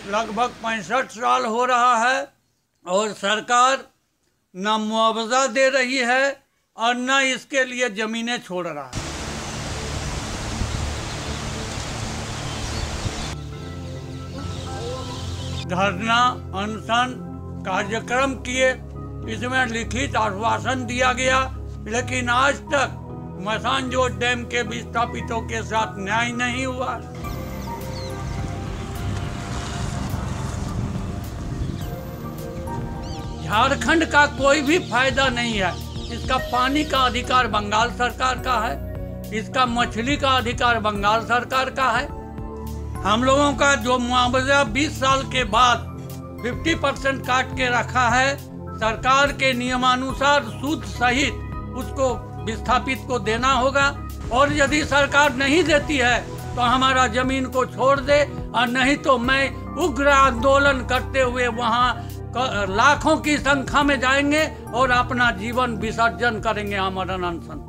लगभग 65 साल हो रहा है और सरकार न मुआवजा दे रही है और न इसके लिए ज़मीनें छोड़ रहा है। धरना अनशन कार्यक्रम किए, इसमें लिखित आश्वासन दिया गया, लेकिन आज तक मसानजोर डैम के विस्थापितों के साथ न्याय नहीं हुआ। झारखंड का कोई भी फायदा नहीं है। इसका पानी का अधिकार बंगाल सरकार का है, इसका मछली का अधिकार बंगाल सरकार का है। हम लोगों का जो मुआवजा 20 साल के बाद 50% काट के रखा है, सरकार के नियमानुसार सूद सहित उसको विस्थापित को देना होगा। और यदि सरकार नहीं देती है तो हमारा जमीन को छोड़ दे, और नहीं तो मैं उग्र आंदोलन करते हुए वहाँ लाखों की संख्या में जाएंगे और अपना जीवन विसर्जन करेंगे आमरण अनशन।